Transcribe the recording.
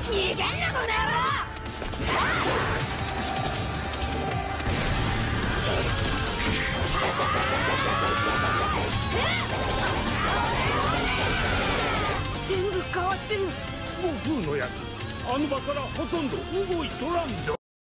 逃げんなこの野郎。全部かわしてる。 悟空のやつあの場からほとんど動いとらんぞ。